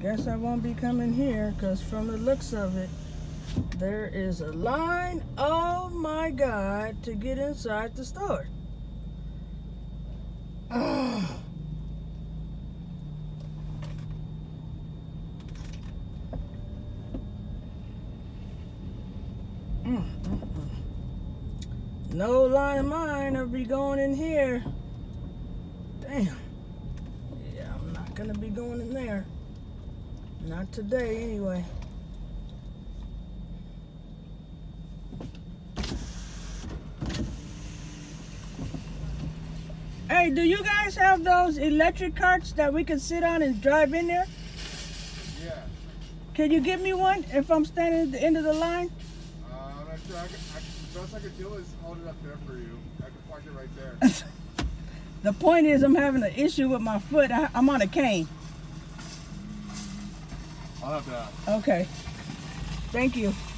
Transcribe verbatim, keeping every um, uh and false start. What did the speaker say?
Guess I won't be coming here because from the looks of it, there is a line, oh my God, to get inside the store. Oh. Mm, mm, mm. No line of mine, I'll be going in here. Damn. Yeah, I'm not gonna be going in there. Not today, anyway. Hey, do you guys have those electric carts that we can sit on and drive in there? Yeah. Can you give me one if I'm standing at the end of the line? Uh, I'm not sure. I can, I, the best I could do is hold it up there for you. I can park it right there. The point is I'm having an issue with my foot. I, I'm on a cane. I'll have that. Okay. Thank you.